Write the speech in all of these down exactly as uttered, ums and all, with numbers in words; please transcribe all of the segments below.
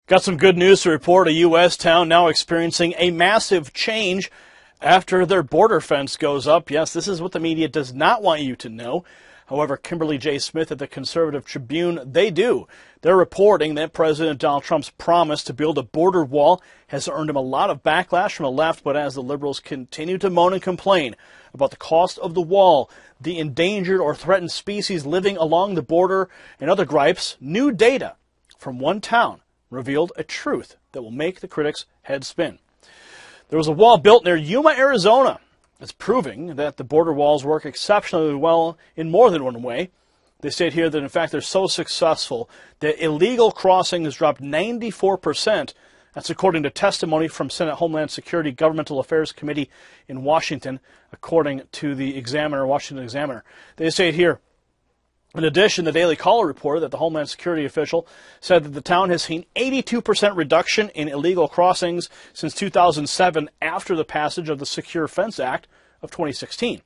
Got some good news to report. A U S town now experiencing a massive change after their border fence goes up. Yes, this is what the media does not want you to know. However, Kimberly J. Smith at the Conservative Tribune, they do. They're reporting that President Donald Trump's promise to build a border wall has earned him a lot of backlash from the left, but as the liberals continue to moan and complain about the cost of the wall, the endangered or threatened species living along the border, and other gripes, new data from one town revealed a truth that will make the critics' heads spin. There was a wall built near Yuma, Arizona. It's proving that the border walls work exceptionally well in more than one way. They state here that, in fact, they're so successful that illegal crossings dropped ninety-four percent. That's according to testimony from Senate Homeland Security Governmental Affairs Committee in Washington, according to the Examiner, Washington Examiner. They state here, in addition, the Daily Caller reported that the Homeland Security official said that the town has seen eighty-two percent reduction in illegal crossings since two thousand seven after the passage of the Secure Fence Act of twenty sixteen.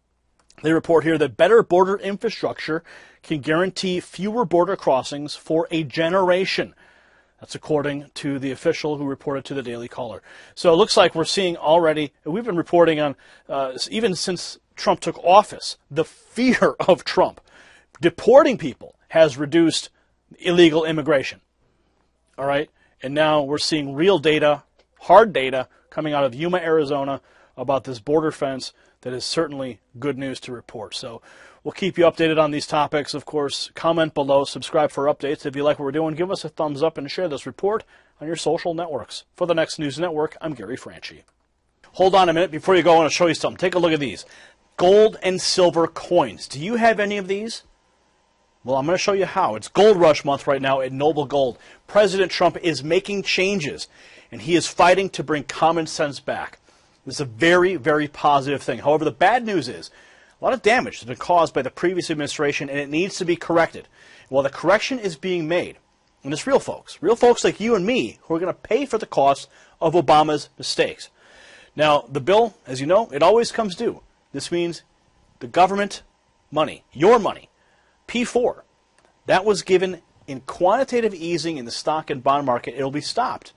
They report here that better border infrastructure can guarantee fewer border crossings for a generation. That's according to the official who reported to the Daily Caller. So it looks like we're seeing already, we've been reporting on, uh, even since Trump took office, the fear of Trump deporting people has reduced illegal immigration. All right? And now we're seeing real data, hard data, coming out of Yuma, Arizona about this border fence that is certainly good news to report. So we'll keep you updated on these topics. Of course, comment below, subscribe for updates. If you like what we're doing, give us a thumbs up and share this report on your social networks. For the Next News Network, I'm Gary Franchi. Hold on a minute. Before you go, I want to show you something. Take a look at these. Gold and silver coins. Do you have any of these? Well, I'm going to show you how. It's Gold Rush Month right now at Noble Gold. President Trump is making changes, and he is fighting to bring common sense back. This is a very, very positive thing. However, the bad news is a lot of damage has been caused by the previous administration, and it needs to be corrected. While the correction is being made, and it's real folks, real folks like you and me, who are going to pay for the cost of Obama's mistakes. Now, the bill, as you know, it always comes due. This means the government money, your money, P four, that was given in quantitative easing in the stock and bond market. It'll be stopped.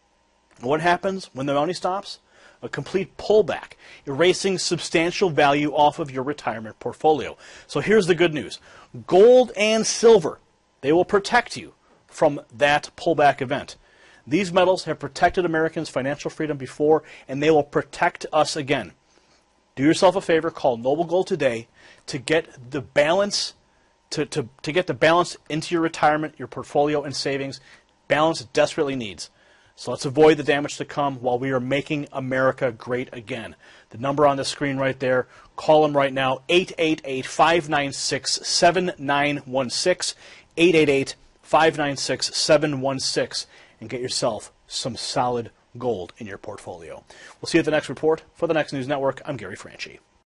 What happens when the money stops? A complete pullback, erasing substantial value off of your retirement portfolio. So here's the good news. Gold and silver, they will protect you from that pullback event. These metals have protected Americans' financial freedom before, and they will protect us again. Do yourself a favor, call Noble Gold today to get the balance To, to, to get the balance into your retirement, your portfolio, and savings. Balance it desperately needs. So let's avoid the damage to come while we are making America great again. The number on the screen right there, call them right now, eight eight eight, five nine six, seven nine one six, eight eight eight, five nine six, seven one six, and get yourself some solid gold in your portfolio. We'll see you at the next report. For the Next News Network, I'm Gary Franchi.